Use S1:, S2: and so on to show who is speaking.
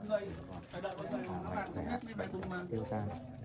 S1: người, phải đợi mọi người nó làm xong hết mới về cùng mà.
S2: tiêu tan.